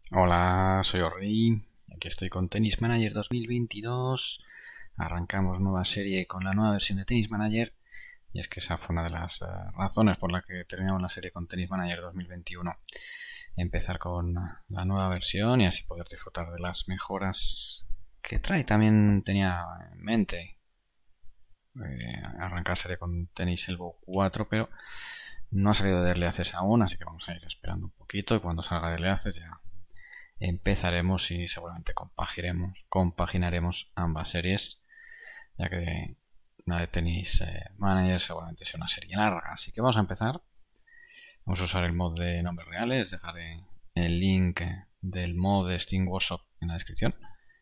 Hola, soy Orri. Aquí estoy con Tennis Manager 2022. Arrancamos nueva serie con la nueva versión de Tennis Manager. Y es que esa fue una de las razones por la que terminamos la serie con Tennis Manager 2021. Empezar con la nueva versión y así poder disfrutar de las mejoras que trae. También tenía en mente arrancar serie con Tennis Elbow 4, pero no ha salido de Early Access aún, así que vamos a ir esperando un poquito y cuando salga de Early Access ya empezaremos y seguramente compaginaremos ambas series, ya que la de Tennis Manager seguramente sea una serie larga. Así que vamos a empezar. Vamos a usar el mod de nombres reales. Dejaré el link del mod de Steam Workshop en la descripción.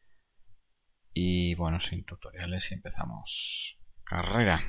Y bueno, sin tutoriales y empezamos. Carrera.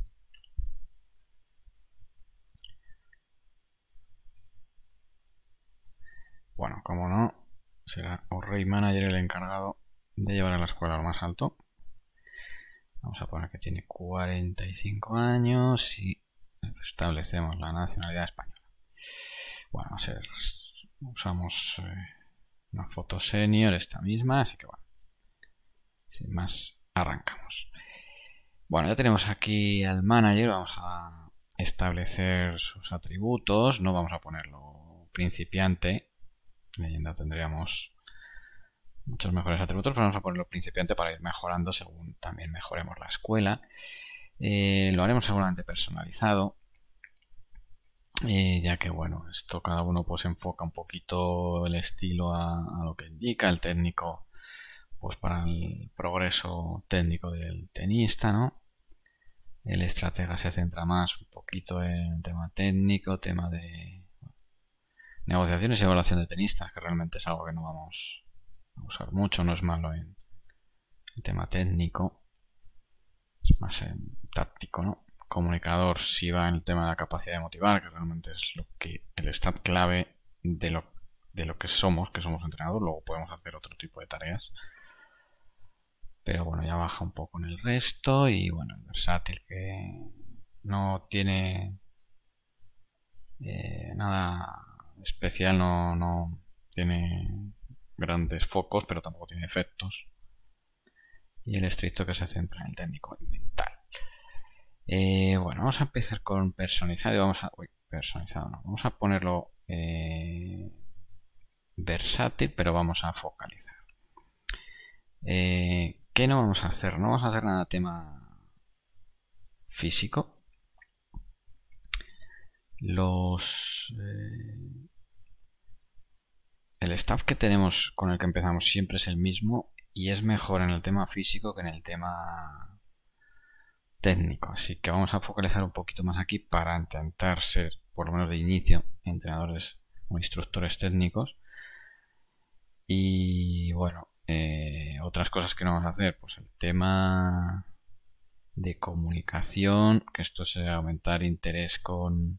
Bueno, como no, será Orrey Manager el encargado de llevar a la escuela a lo más alto. Vamos a poner que tiene 45 años y establecemos la nacionalidad española. Bueno, usamos una foto senior, esta misma, así que bueno, sin más, arrancamos. Bueno, ya tenemos aquí al manager, vamos a establecer sus atributos, no vamos a ponerlo principiante, leyenda tendríamos muchos mejores atributos, pero vamos a ponerlo principiante para ir mejorando según también mejoremos la escuela. Lo haremos seguramente personalizado, ya que bueno, esto cada uno pues enfoca un poquito el estilo a lo que indica, el técnico pues para el progreso técnico del tenista, ¿no? El estratega se centra más un poquito en tema técnico, tema de negociaciones y evaluación de tenistas, que realmente es algo que no vamos a usar mucho, no es malo en el tema técnico, es más en táctico, ¿no? Comunicador si va en el tema de la capacidad de motivar, que realmente es lo que el stat clave de lo que somos entrenadores. Luego podemos hacer otro tipo de tareas, pero bueno, ya baja un poco en el resto. Y bueno, el versátil, que no tiene nada especial, no tiene grandes focos, pero tampoco tiene efectos. Y el estricto, que se centra en el técnico y mental. Bueno, vamos a empezar con personalizado y vamos a... Uy, personalizado no. Vamos a ponerlo versátil, pero vamos a focalizar. ¿Qué no vamos a hacer? No vamos a hacer nada tema físico. El staff que tenemos con el que empezamos siempre es el mismo y es mejor en el tema físico que en el tema técnico. Así que vamos a focalizar un poquito más aquí para intentar ser, por lo menos de inicio, entrenadores o instructores técnicos. Y bueno, otras cosas que no vamos a hacer, pues el tema de comunicación, que esto es aumentar interés con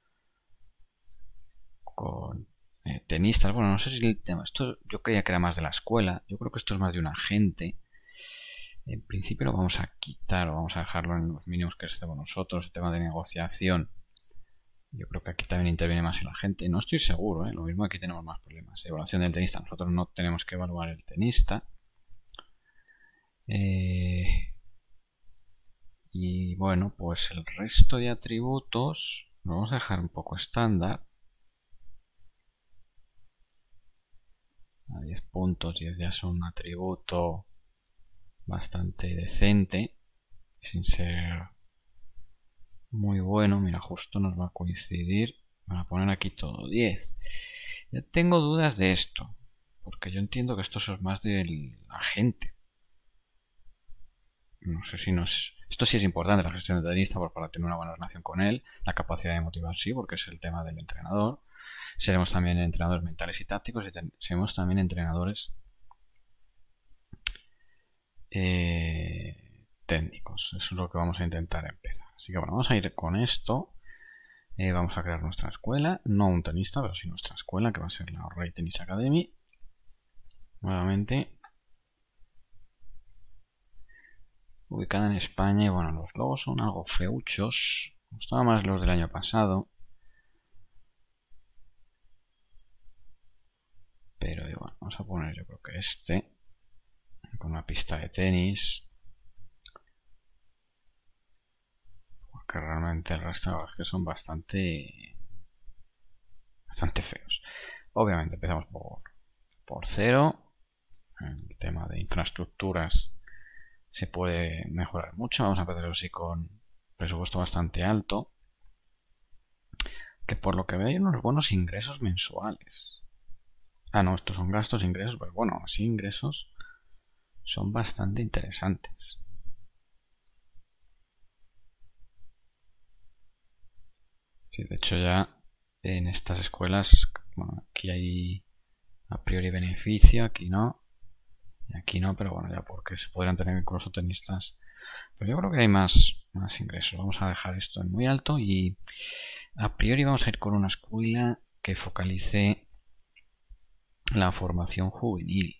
tenistas. Bueno, no sé si el tema, esto yo creía que era más de la escuela, yo creo que esto es más de un agente. En principio lo vamos a quitar, o vamos a dejarlo en los mínimos que estemos nosotros. El tema de negociación, yo creo que aquí también interviene más el agente. No estoy seguro, lo mismo aquí tenemos más problemas. Evaluación del tenista, nosotros no tenemos que evaluar el tenista. Y bueno, pues el resto de atributos lo vamos a dejar un poco estándar. A 10 puntos, 10 ya es un atributo bastante decente, sin ser muy bueno. Mira, justo nos va a coincidir. Van a poner aquí todo 10. Ya tengo dudas de esto, porque yo entiendo que esto es más del agente. No sé si nos... Esto sí es importante, la gestión del tenista, para tener una buena relación con él. La capacidad de motivar, sí, porque es el tema del entrenador. Seremos también entrenadores mentales y tácticos y seremos también entrenadores técnicos. Eso es lo que vamos a intentar empezar. Así que bueno, vamos a ir con esto. Vamos a crear nuestra escuela, no un tenista, pero sí nuestra escuela, que va a ser la Orrey Tennis Academy. Nuevamente, ubicada en España. Y bueno, los logos son algo feuchos. Me gustaban más los del año pasado, pero Vamos a poner, yo creo que este, con una pista de tenis. Porque realmente el resto es que son bastante feos. Obviamente empezamos por cero. El tema de infraestructuras se puede mejorar mucho. Vamos a empezar así con presupuesto bastante alto, que por lo que veo hay unos buenos ingresos mensuales. Ah, no, estos son gastos, ingresos, pero bueno, así ingresos son bastante interesantes. Sí, de hecho ya en estas escuelas, bueno, aquí hay a priori beneficio, aquí no, y aquí no, pero bueno, ya porque se podrían tener incluso tenistas. Pero yo creo que hay más ingresos. Vamos a dejar esto en muy alto y a priori vamos a ir con una escuela que focalice la formación juvenil.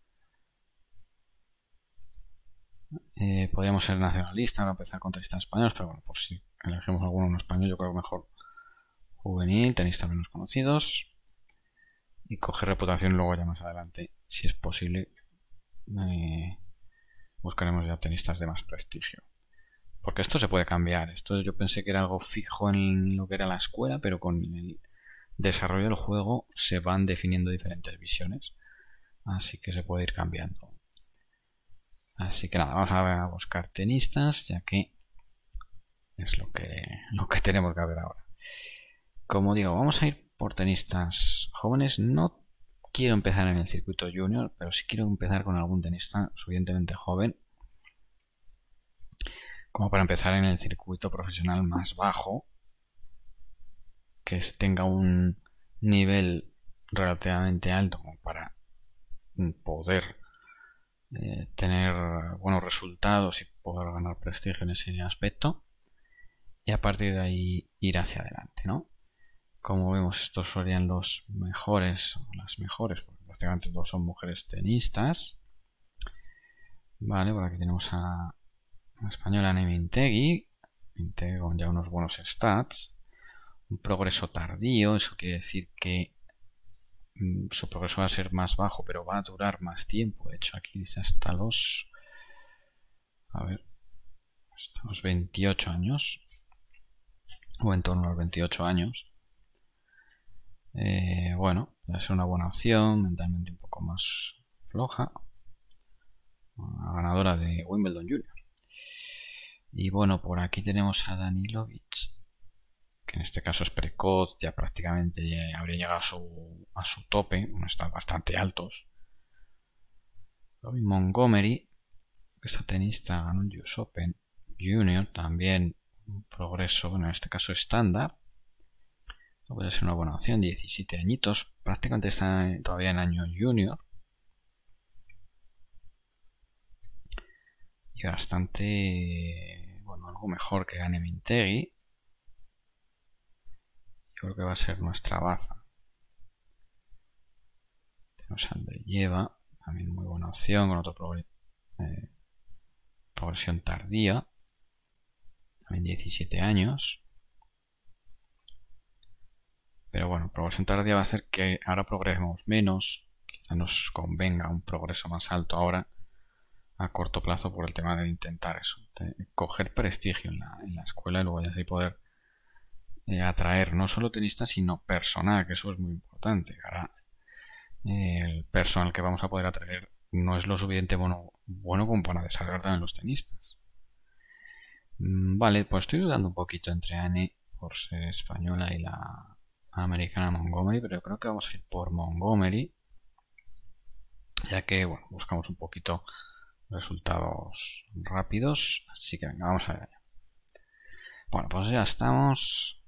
Podríamos ser nacionalistas o empezar con tenistas españoles, pero bueno, por si elegimos alguno en español, yo creo que mejor juvenil, tenistas menos conocidos y coger reputación luego ya más adelante, si es posible, buscaremos ya tenistas de más prestigio. Porque esto se puede cambiar. Esto yo pensé que era algo fijo en lo que era la escuela, pero con el desarrollo del juego se van definiendo diferentes visiones. Así que se puede ir cambiando. Así que nada, vamos a buscar tenistas, ya que es lo que tenemos que ver ahora. Como digo, vamos a ir por tenistas jóvenes. No quiero empezar en el circuito junior, pero sí quiero empezar con algún tenista suficientemente joven como para empezar en el circuito profesional más bajo, que tenga un nivel relativamente alto como para poder tener buenos resultados y poder ganar prestigio en ese aspecto, y a partir de ahí ir hacia adelante, ¿no? Como vemos, estos serían los mejores, o las mejores, porque prácticamente todos son mujeres tenistas. Vale, por aquí tenemos a la española Nemintegi, con ya unos buenos stats, un progreso tardío, eso quiere decir que su progreso va a ser más bajo, pero va a durar más tiempo. De hecho, aquí dice hasta los 28 años, o en torno a los 28 años. Bueno, va a ser una buena opción, mentalmente un poco más floja, una ganadora de Wimbledon Junior. Y bueno, por aquí tenemos a Danilovic, que en este caso es precoz, ya prácticamente ya habría llegado a su tope, bueno, están bastante altos. Robin Montgomery, esta tenista ganó un US Open Junior, también un progreso, bueno, en este caso estándar. Puede ser una buena opción, 17 añitos, prácticamente está todavía en año junior. Y bastante, bueno, algo mejor que gane Mintegi. Yo creo que va a ser nuestra baza. Tenemos a Andreyeva, también muy buena opción, con otro progresión tardía. También 17 años. Pero bueno, progresión tardía va a hacer que ahora progresemos menos. Quizá nos convenga un progreso más alto ahora a corto plazo por el tema de intentar eso, de coger prestigio en la escuela y luego ya así poder atraer no solo tenistas sino personal, que eso es muy importante. Ahora el personal que vamos a poder atraer no es lo suficiente bueno como para desarrollar también los tenistas. Vale, pues estoy dudando un poquito entre Anne por ser española y la americana Montgomery, pero yo creo que vamos a ir por Montgomery, ya que bueno, buscamos un poquito resultados rápidos, así que venga, vamos a ver allá. Bueno, pues ya estamos.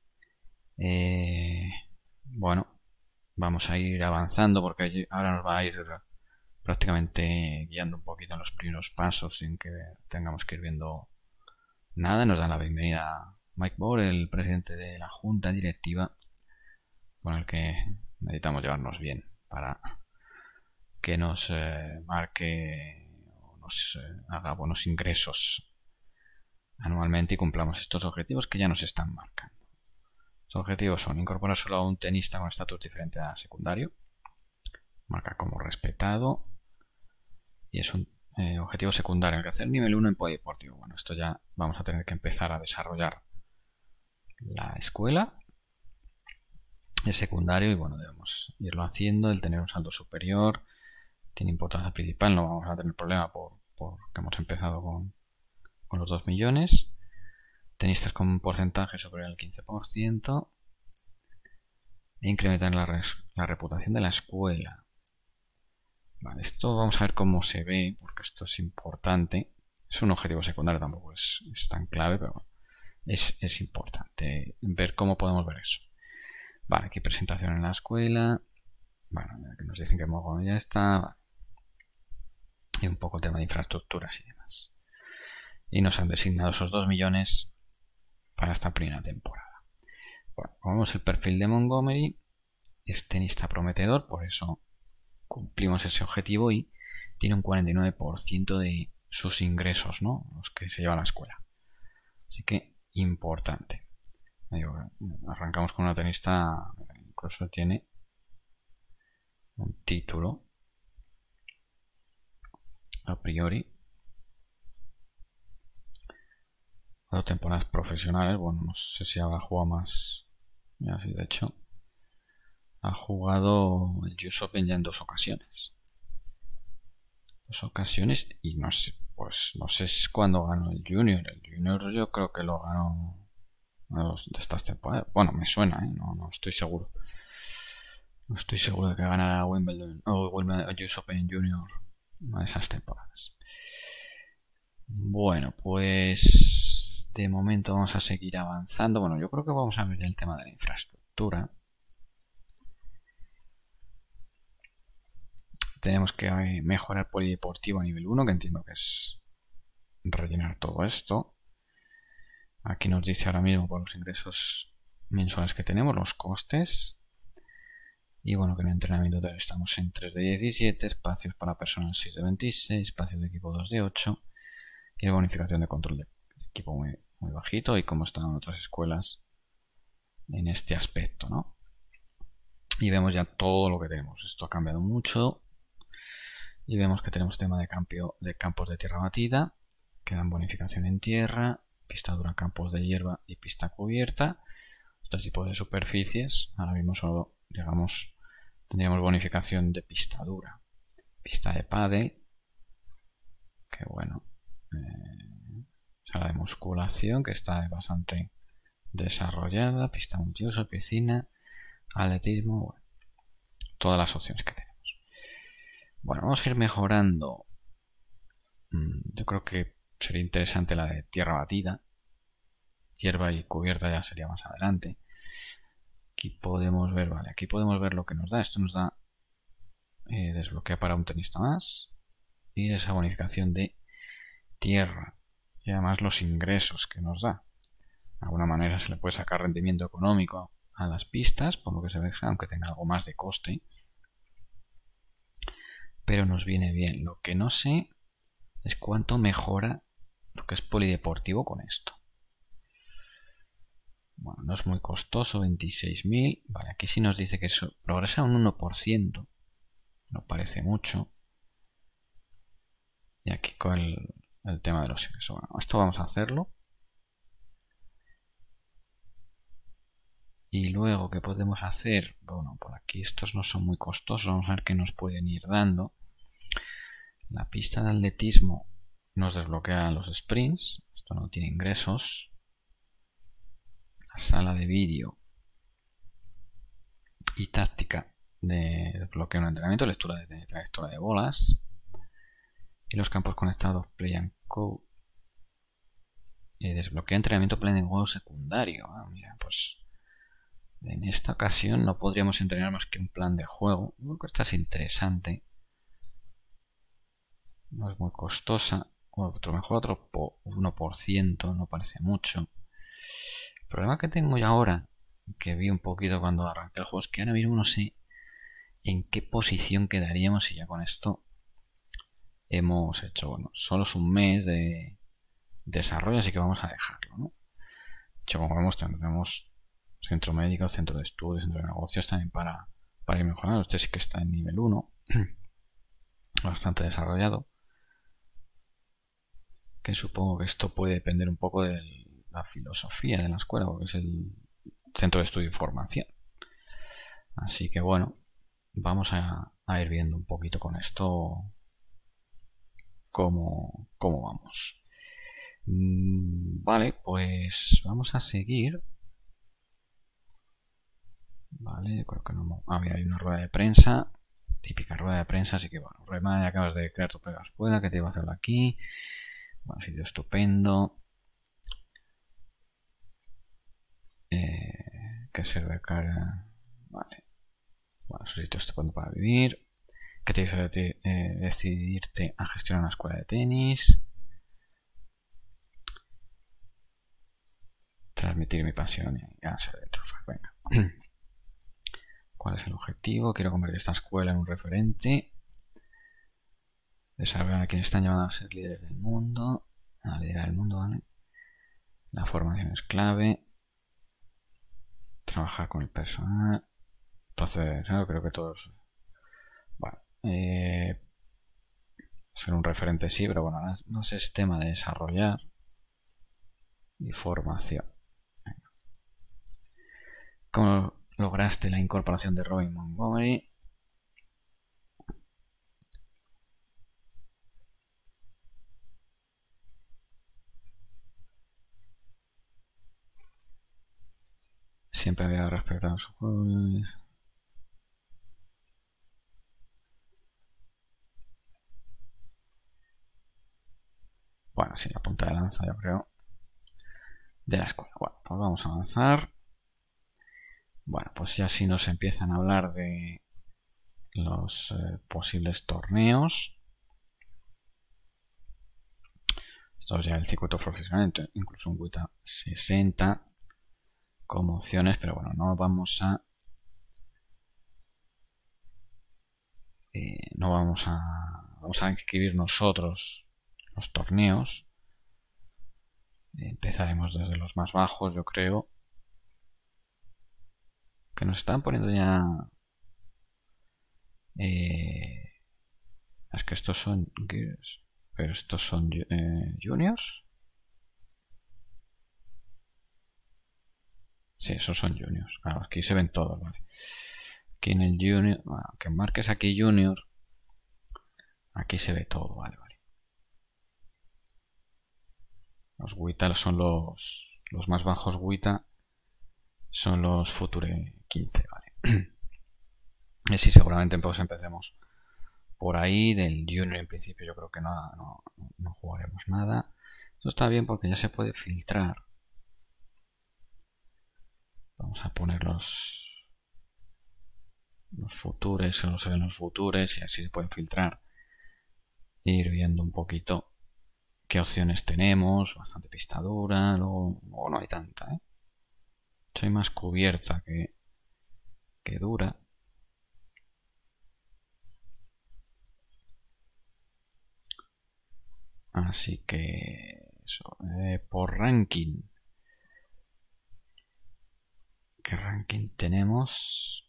Bueno, vamos a ir avanzando porque ahora nos va a ir prácticamente guiando un poquito en los primeros pasos sin que tengamos que ir viendo nada. Nos da la bienvenida Mike Bohr, el presidente de la junta directiva, con el que necesitamos llevarnos bien para que nos marque o nos haga buenos ingresos anualmente y cumplamos estos objetivos que ya nos están marcando. Los objetivos son incorporar solo a un tenista con estatus diferente a secundario, marca como respetado. Y es un objetivo secundario, el que hacer nivel 1 en polideportivo. Bueno, esto ya vamos a tener que empezar a desarrollar la escuela. Es secundario y bueno, debemos irlo haciendo. El tener un saldo superior tiene importancia principal, no vamos a tener problema porque hemos empezado con los 2 millones. Tenistas con un porcentaje superior al 15%. E incrementar la reputación de la escuela. Vale, esto vamos a ver cómo se ve, porque esto es importante. Es un objetivo secundario, tampoco es tan clave, pero es importante ver cómo podemos ver eso. Vale, aquí presentación en la escuela. Bueno, que nos dicen que Mogo ya está. Vale. Y un poco el tema de infraestructuras y demás. Y nos han designado esos 2 millones para esta primera temporada. Bueno, como vemos, el perfil de Montgomery es tenista prometedor, por eso cumplimos ese objetivo y tiene un 49% de sus ingresos, ¿no? Los que se lleva a la escuela. Así que importante. Arrancamos con una tenista, incluso tiene un título a priori. 2 temporadas profesionales. Bueno, no sé si habrá jugado más. Ya, sí, de hecho ha jugado el US Open ya en 2 ocasiones. 2 ocasiones y no sé, pues no sé si es cuando ganó el Junior. El Junior yo creo que lo ganó de estas temporadas. Bueno, me suena, no estoy seguro. No estoy seguro de que ganara Wimbledon o el US Open Junior una de esas temporadas. Bueno, pues de momento vamos a seguir avanzando. Bueno, yo creo que vamos a ver ya el tema de la infraestructura. Tenemos que mejorar polideportivo a nivel 1, que entiendo que es rellenar todo esto. Aquí nos dice ahora mismo por los ingresos mensuales que tenemos, los costes. Y bueno, que en el entrenamiento estamos en 3 de 17, espacios para personal 6 de 26, espacios de equipo 2 de 8 y la bonificación de control de equipo muy bajito, y como están en otras escuelas en este aspecto, ¿no? Y vemos ya todo lo que tenemos. Esto ha cambiado mucho. Y vemos que tenemos tema de campos de tierra batida, que dan bonificación en tierra, pista dura, campos de hierba y pista cubierta. Otros tipos de superficies. Ahora mismo solo, digamos, tendríamos bonificación de pista dura. Pista de pádel, que bueno, sala de musculación, que está bastante desarrollada, pista multiuso, piscina, atletismo, bueno, todas las opciones que tenemos. Bueno, vamos a ir mejorando. Yo creo que sería interesante la de tierra batida. Hierba y cubierta ya sería más adelante. Aquí podemos ver, vale, aquí podemos ver lo que nos da. Esto nos da desbloquea para un tenista más. Y esa bonificación de tierra. Y además los ingresos que nos da. De alguna manera se le puede sacar rendimiento económico a las pistas, por lo que se ve, aunque tenga algo más de coste. Pero nos viene bien. Lo que no sé es cuánto mejora lo que es polideportivo con esto. Bueno, no es muy costoso, 26.000. Vale, aquí sí nos dice que eso progresa un 1%. No parece mucho. Y aquí con el tema de los ingresos. Bueno, esto vamos a hacerlo. Y luego, ¿qué podemos hacer? Bueno, por aquí estos no son muy costosos. Vamos a ver qué nos pueden ir dando. La pista de atletismo nos desbloquea los sprints. Esto no tiene ingresos. La sala de vídeo y táctica de desbloqueo en entrenamiento. Lectura de trayectoria de bolas. Y los campos conectados Play and Co. Desbloquea entrenamiento Play and Go secundario. Mira, pues en esta ocasión no podríamos entrenar más que un plan de juego. Creo que esta es interesante. No es muy costosa. Otro mejor, otro 1%, no parece mucho. El problema que tengo yo ahora, que vi un poquito cuando arranqué el juego, es que ahora mismo no sé en qué posición quedaríamos si ya con esto hemos hecho, bueno, solo es un mes de desarrollo, así que vamos a dejarlo, ¿no? De hecho, como vemos, tenemos centro médico, centro de estudios, centro de negocios también para ir mejorando. Este sí que está en nivel 1. bastante desarrollado. Que supongo que esto puede depender un poco de la filosofía de la escuela, porque es el centro de estudio y formación. Así que bueno, vamos a ir viendo un poquito con esto cómo vamos. Vale, pues vamos a seguir. Vale, creo que no había una rueda de prensa, típica rueda de prensa, así que bueno, Rema, ya acabas de crear tu propia escuela, ¿qué te iba a hacer aquí? Bueno, sitio estupendo. Que sirve cara. Vale. Bueno, es un sitio estupendo para vivir. ¿Qué te hizo decidirte a gestionar una escuela de tenis? Transmitir mi pasión y ganarse de trofeo. Venga. ¿Cuál es el objetivo? Quiero convertir esta escuela en un referente. Desarrollar a quienes están llamados a ser líderes del mundo. A liderar el mundo, ¿vale? La formación es clave. Trabajar con el personal. Proceder, ¿no? Creo que todos. Bueno. Ser un referente sí, pero bueno, no sé, es tema de desarrollar y formación. Venga. ¿Cómo lograste la incorporación de Robin Montgomery? Siempre había respetado su juego. Bueno, sí, la punta de lanza, yo creo, de la escuela. Bueno, pues vamos a avanzar. Bueno, pues ya sí nos empiezan a hablar de los posibles torneos. Esto es ya el circuito profesional, incluso un WTA 60 como opciones, pero bueno, no vamos a vamos a inscribir nosotros los torneos. Empezaremos desde los más bajos, yo creo. Que nos están poniendo ya... es que estos son gears, pero estos son juniors. Sí, esos son juniors. Claro, aquí se ven todos, ¿vale? Aquí en el junior, bueno, que marques aquí junior, aquí se ve todo, vale. Los WTA son los más bajos WTA, son los Future 15, vale. Y sí, seguramente pues empecemos por ahí. Del junior en principio yo creo que no jugaremos nada. Esto está bien porque ya se puede filtrar. Vamos a poner los futures, solo se ven los futures y así se pueden filtrar. E ir viendo un poquito qué opciones tenemos. Bastante pista dura, luego no hay tanta, ¿eh? Soy más cubierta que dura. Así que eso, por ranking. ¿Qué ranking tenemos?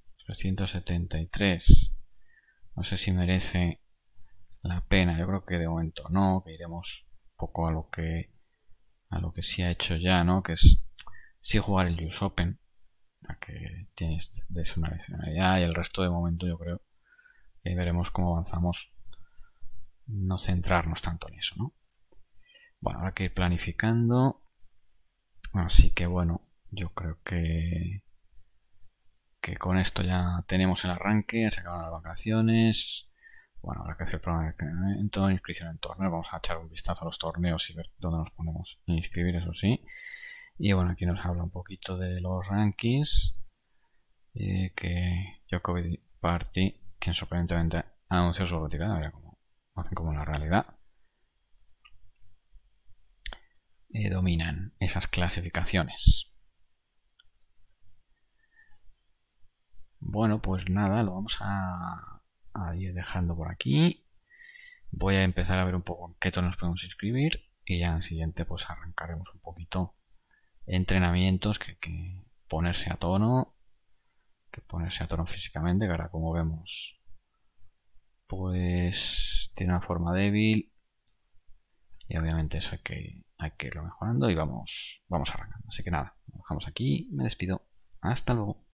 373. No sé si merece la pena. Yo creo que de momento no, que iremos un poco a lo que sí ha hecho ya, ¿no? Que es sí jugar el US Open, para que tienes de una nacionalidad, y el resto de momento yo creo que veremos cómo avanzamos. No centrarnos tanto en eso, ¿no? Bueno, habrá que ir planificando. Así que bueno, yo creo que con esto ya tenemos el arranque, se acaban las vacaciones. Bueno, habrá que hacer el programa de inscripción en torneo. Vamos a echar un vistazo a los torneos y ver dónde nos ponemos a inscribir, eso sí. Y bueno, aquí nos habla un poquito de los rankings. Que Djokovic Party, quien sorprendentemente anunció su retirada, mira cómo hacen como en la realidad. Dominan esas clasificaciones. Bueno, pues nada, lo vamos a ir dejando por aquí. Voy a empezar a ver un poco en qué tono nos podemos inscribir y ya en el siguiente pues arrancaremos un poquito entrenamientos que ponerse a tono, físicamente, que ahora como vemos pues tiene una forma débil y obviamente eso hay que irlo mejorando y vamos arrancando. Así que nada, lo dejamos aquí, me despido. Hasta luego.